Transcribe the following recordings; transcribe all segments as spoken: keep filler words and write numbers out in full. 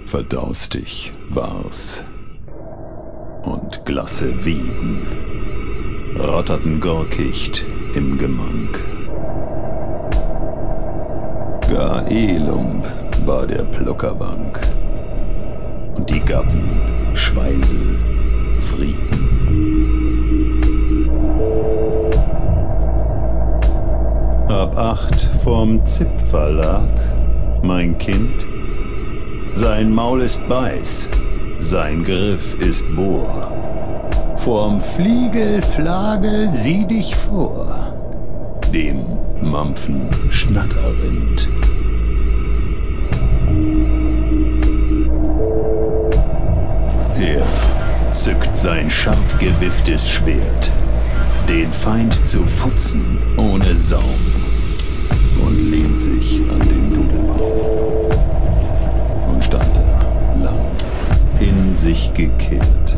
Verdaustig war's, und Glasse Wieden rotterten Gorkicht im Gemank. Gar Elump war der Pluckerbank, und die Gabben Schweisel Frieden. Ab acht vorm Zipferlag, mein Kind, sein Maul ist Beiß, sein Griff ist Bohr. Vorm Fliegel, Flagel sieh dich vor, dem Mampfen Schnatterrind. Er zückt sein scharf gewifftes Schwert, den Feind zu futzen ohne Saum, und lehnt sich an den Dudelbaum. Und stand er lang, in sich gekehrt,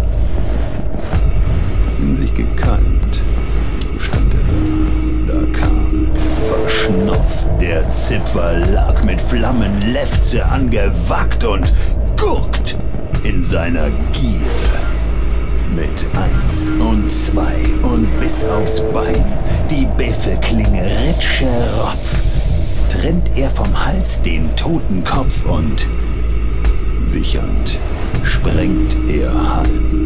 in sich gekeimt, so stand er da, da kam verschnopft der Zipferlag mit Flammenlefze angewackt und gurkt in seiner Gier. Mit eins und zwei und bis aufs Bein die Beffelklinge Ritscheropf, trennt er vom Hals den toten Kopf und wichernd sprengt er halm.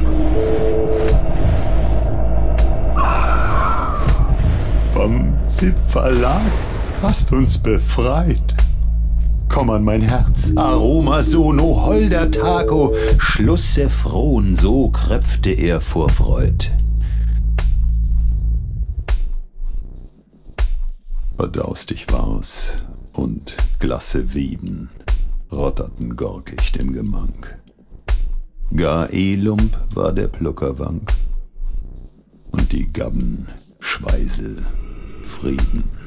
Vom Zipferlag hast uns befreit. Komm an mein Herz, Aroma so, no holder Tago, Schlusse frohn, so kröpfte er vor Freud. Verdaustig war's, und Glasse Wieden rotterten Gorkicht im Gemank. Gar Elump war der Pluckerwank, und die Gabben Schweisel Frieden.